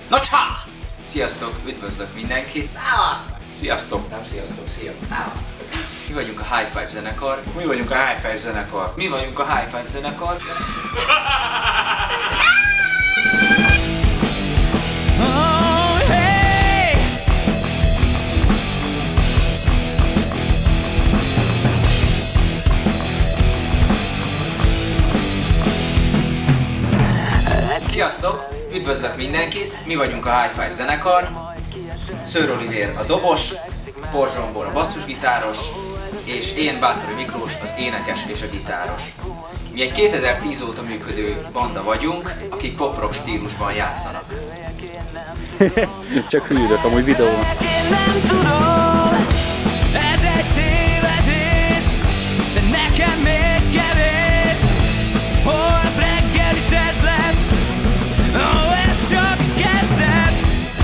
Na csá! Sziasztok, üdvözlök mindenkit! Sziasztok! Nem sziasztok, szia! Mi vagyunk a High Five zenekar. Mi vagyunk a High Five zenekar. Mi vagyunk a High Five zenekar. Sziasztok! Üdvözlök mindenkit! Mi vagyunk a High Five zenekar. Sir Oliver a dobos, Porzsombor a basszusgitáros, és én, Bátori Miklós, az énekes és a gitáros. Mi egy 2010 óta működő banda vagyunk, akik pop-rock stílusban játszanak. Csak hűlök amúgy videón. Ez egy tévedés, de nekem még kevés. Holnap reggel is ez lesz, ó, ez csak kezdet.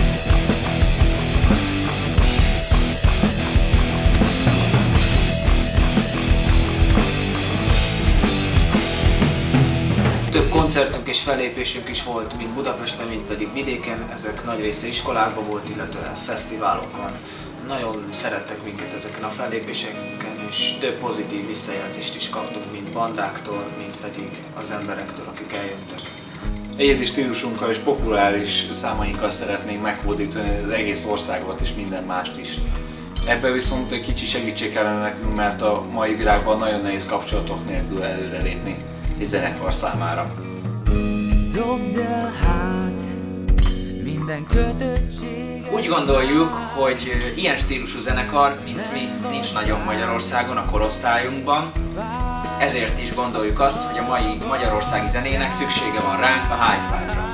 Több koncertünk és fellépésünk is volt, mind Budapesten, mind pedig vidéken. Ezek nagy része iskolákban volt, illetve fesztiválokon. Nagyon szerettek minket ezeken a fellépéseken, és több pozitív visszajelzést is kaptunk, mind bandáktól, mind pedig az emberektől, akik eljöttek. Egyedi stílusunkkal és populáris számainkkal szeretnénk meghódítani az egész országot és minden mást is. Ebben viszont egy kicsi segítség kellene nekünk, mert a mai világban nagyon nehéz kapcsolatok nélkül előrelépni egy zenekar számára. Dobd el hát minden kötöttség. Úgy gondoljuk, hogy ilyen stílusú zenekar, mint mi, nincs nagyon Magyarországon a korosztályunkban. Ezért is gondoljuk azt, hogy a mai magyarországi zenének szüksége van ránk, a High Five-ra.